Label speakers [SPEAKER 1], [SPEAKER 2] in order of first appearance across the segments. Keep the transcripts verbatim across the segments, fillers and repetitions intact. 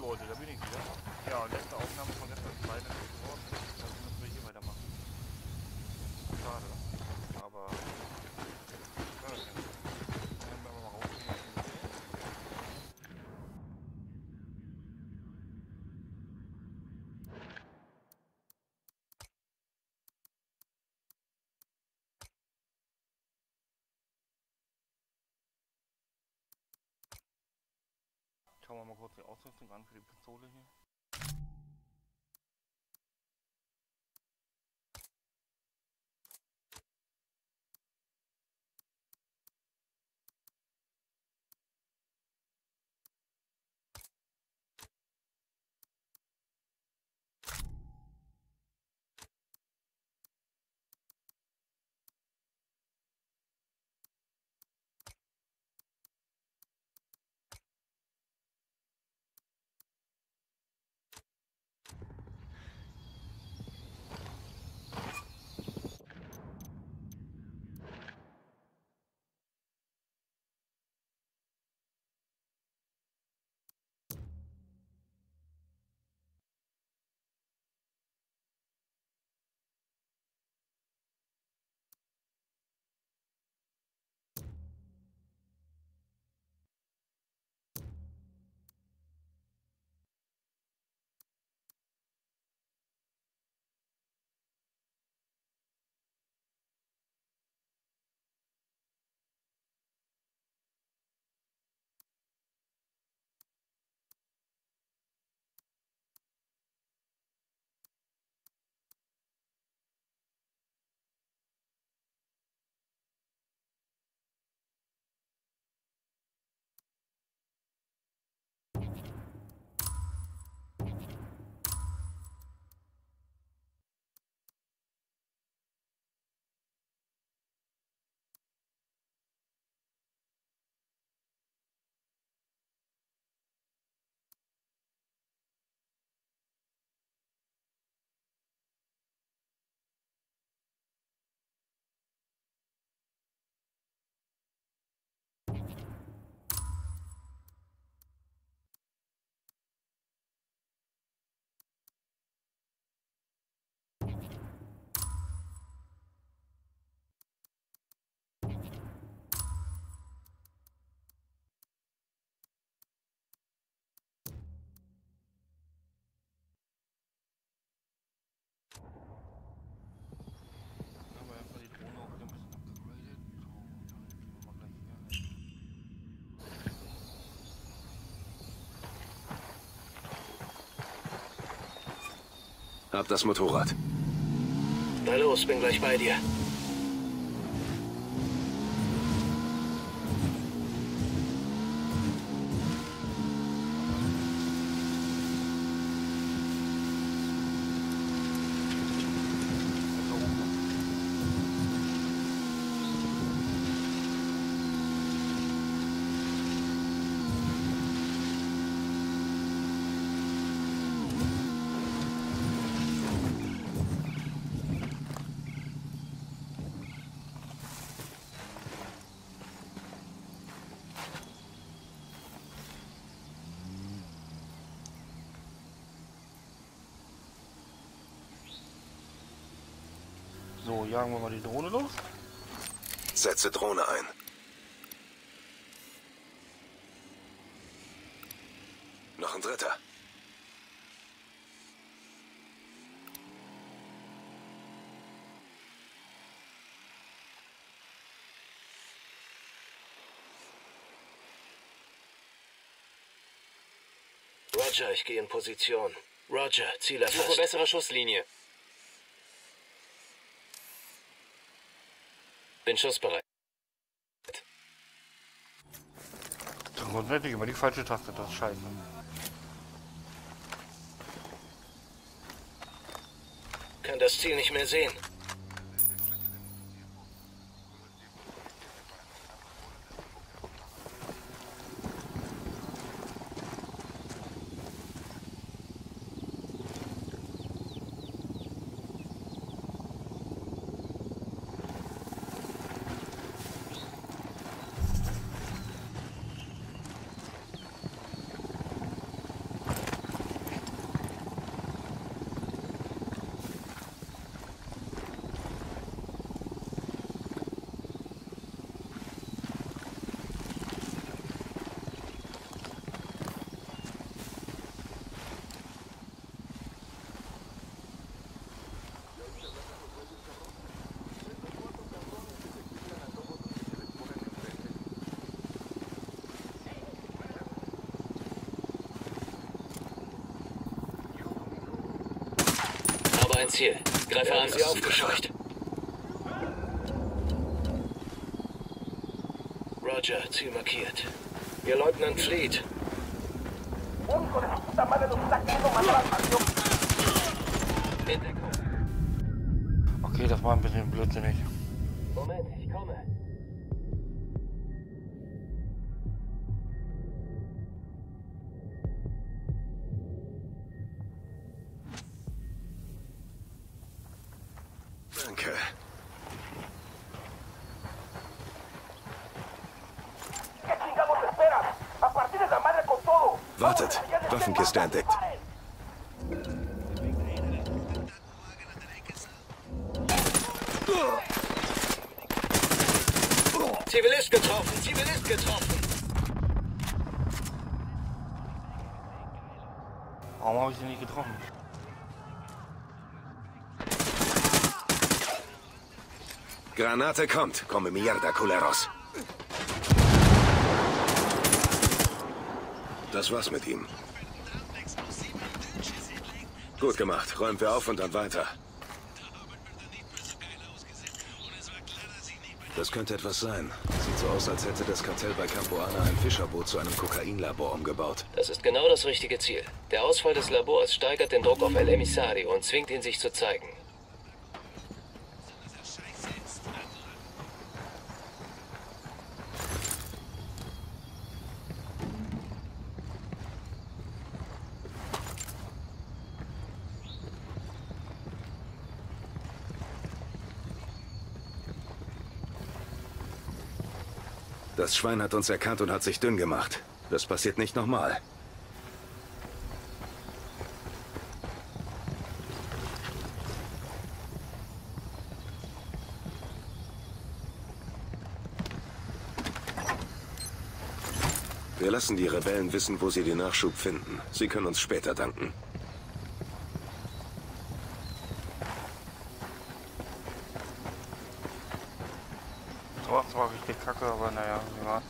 [SPEAKER 1] Leute, da bin ich wieder. Ja, letzte Aufnahme von gestern ist leider nicht geworden. Da müssen wir hier weitermachen. Schade. Aber... Ja, das kann ich. Dann werden wir mal rausgehen. Schauen wir mal kurz die Ausrüstung an für die Pistole hier.
[SPEAKER 2] Hab das Motorrad.
[SPEAKER 3] Na los, bin gleich bei dir.
[SPEAKER 1] So, jagen wir mal die Drohne los.
[SPEAKER 2] Setze Drohne ein. Noch ein dritter.
[SPEAKER 3] Roger, ich gehe in Position. Roger, Ziel erfasst.
[SPEAKER 4] Suche bessere Schusslinie. Bin schussbereit.
[SPEAKER 1] Grundsätzlich immer die falsche Taste, das ist scheiße.
[SPEAKER 3] Kann das Ziel nicht mehr sehen. ein Ziel. Greife an, sie aufgescheucht. Roger, Ziel markiert. Ihr Leutnant flieht. In Deckung.
[SPEAKER 1] Okay, das war ein bisschen blödsinnig.
[SPEAKER 3] Moment, ich komme.
[SPEAKER 2] Danke. Wartet, Waffenkiste entdeckt.
[SPEAKER 3] Zivilist getroffen, Zivilist getroffen.
[SPEAKER 1] Warum habe ich sie nicht getroffen?
[SPEAKER 2] Granate kommt. Come mierda, culeros. Das war's mit ihm. Gut gemacht. Räumen wir auf und dann weiter. Das könnte etwas sein. Sieht so aus, als hätte das Kartell bei Capuana ein Fischerboot zu einem Kokainlabor umgebaut.
[SPEAKER 3] Das ist genau das richtige Ziel. Der Ausfall des Labors steigert den Druck auf El Emisario und zwingt ihn, sich zu zeigen.
[SPEAKER 2] Das Schwein hat uns erkannt und hat sich dünn gemacht. Das passiert nicht nochmal. Wir lassen die Rebellen wissen, wo sie den Nachschub finden. Sie können uns später danken.
[SPEAKER 1] So, das war richtig kacke, aber naja, wie war's?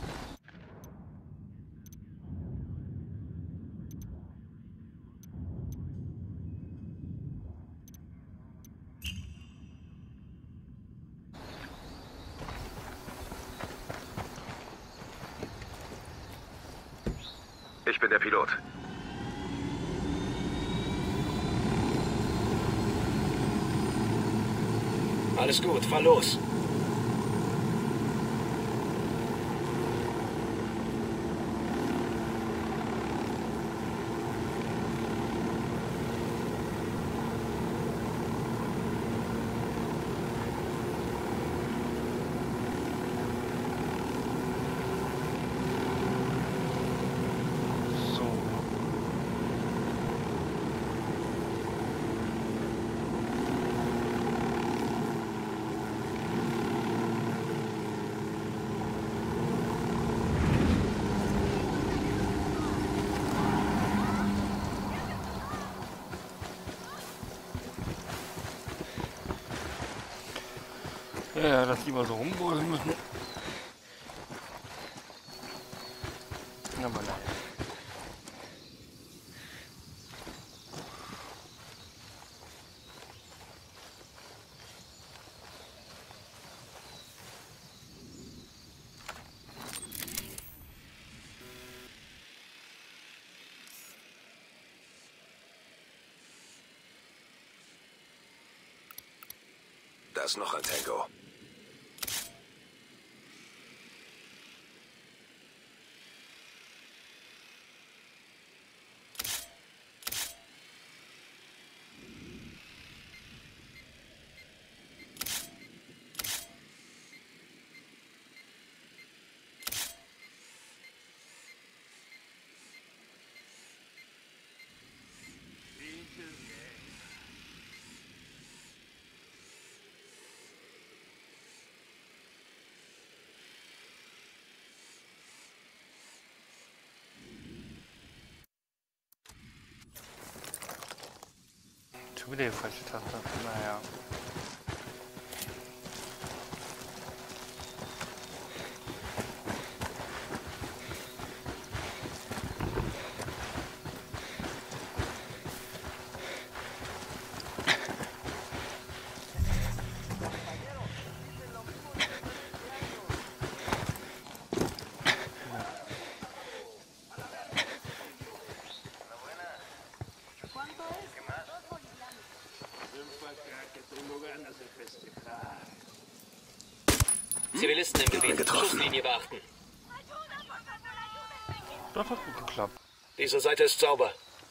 [SPEAKER 2] Ich bin der Pilot.
[SPEAKER 3] Alles gut, fahr los.
[SPEAKER 1] Ja, dass die mal so rumbohren müssen. Aber nein.
[SPEAKER 2] Da ist noch ein Tango.
[SPEAKER 1] Schon wieder die falsche Taste. Naja.
[SPEAKER 3] Zivilisten im Gebiet.
[SPEAKER 2] getroffen.
[SPEAKER 3] Schusslinie beachten.
[SPEAKER 1] Das hat gut geklappt.
[SPEAKER 3] Diese Seite ist sauber.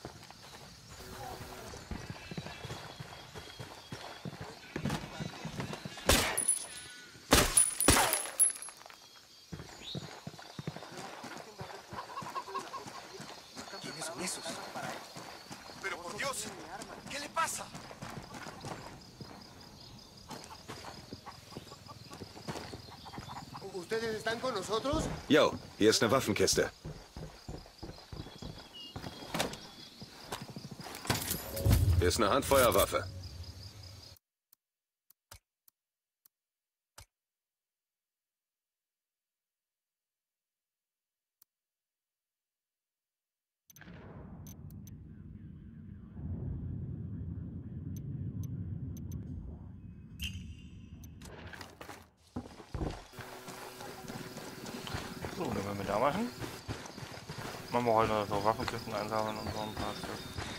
[SPEAKER 4] Pero por Dios, ¿qué le pasa?
[SPEAKER 5] ¿Ustedes están con nosotros?
[SPEAKER 2] Yo, hier ist eine Waffenkiste. Hier ist eine Handfeuerwaffe.
[SPEAKER 1] So, dann werden wir da machen. Machen wir heute noch so Waffenkisten einsammeln und so ein paar Stück.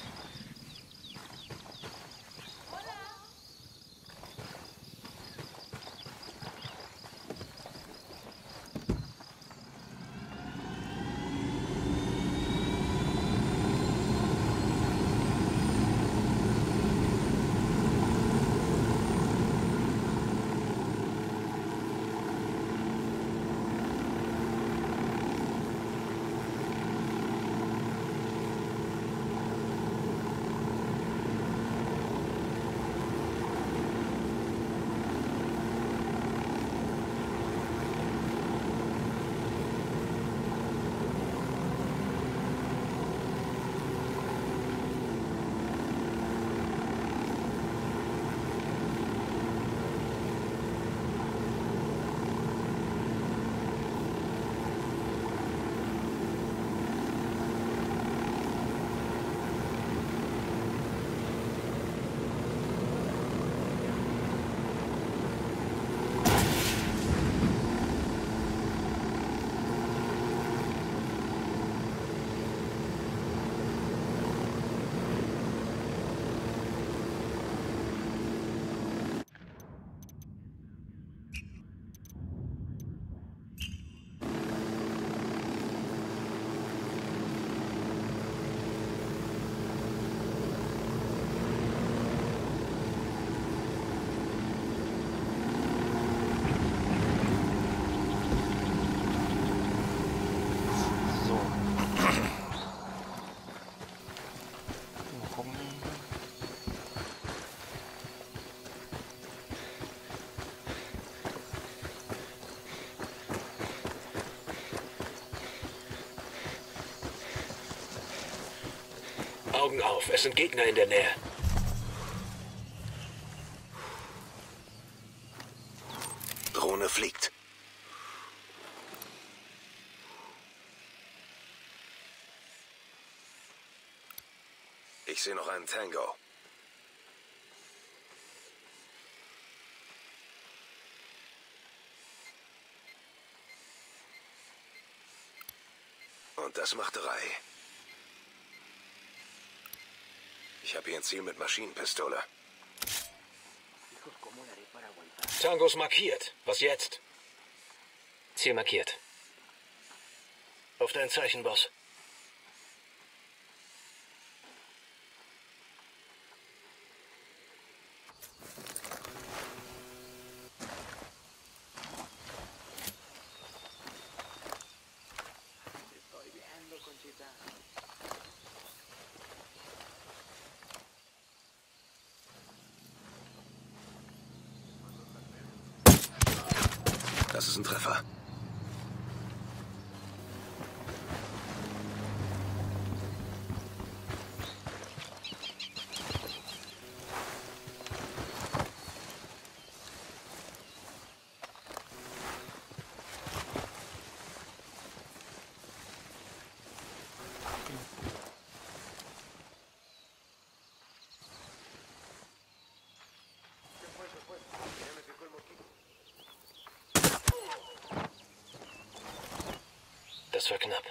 [SPEAKER 3] Augen auf, es sind Gegner in der Nähe.
[SPEAKER 2] Drohne fliegt. Ich sehe noch einen Tango. Und das macht drei. Ich habe hier ein Ziel mit Maschinenpistole.
[SPEAKER 3] Tangos markiert. Was jetzt? Ziel markiert. Auf dein Zeichen, Boss.
[SPEAKER 2] Das ist ein Treffer.
[SPEAKER 3] Das war knapp.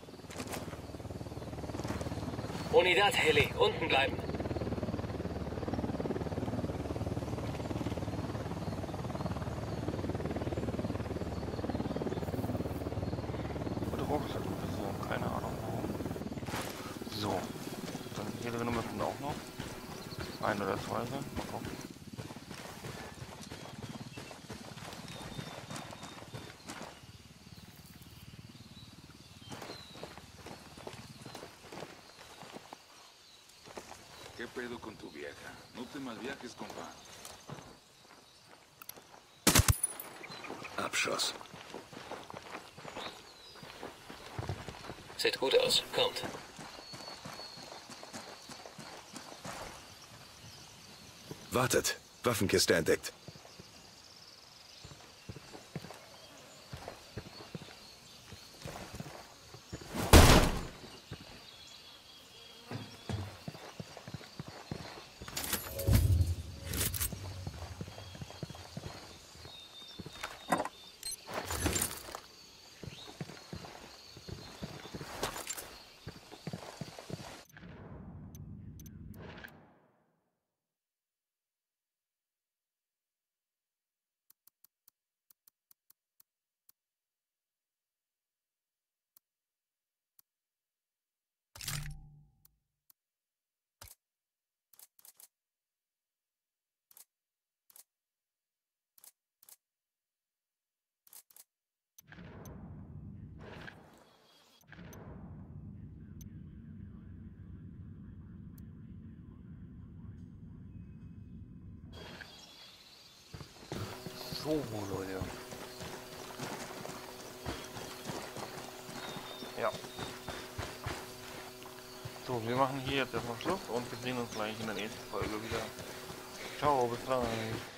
[SPEAKER 3] Unidad, Heli, unten bleiben.
[SPEAKER 1] So. Dann hier drin müssen auch noch ein oder zwei sein. Mal gucken.
[SPEAKER 5] ¿Qué pedo con tu vieja? No te malviajes, compa.
[SPEAKER 2] Abschuss.
[SPEAKER 3] Sieht gut aus. Kommt.
[SPEAKER 2] Wartet. Waffenkiste entdeckt.
[SPEAKER 1] So, Leute. Ja. So, wir machen hier jetzt erstmal Schluss und wir sehen uns gleich in der nächsten Folge wieder. Ciao, bis gleich.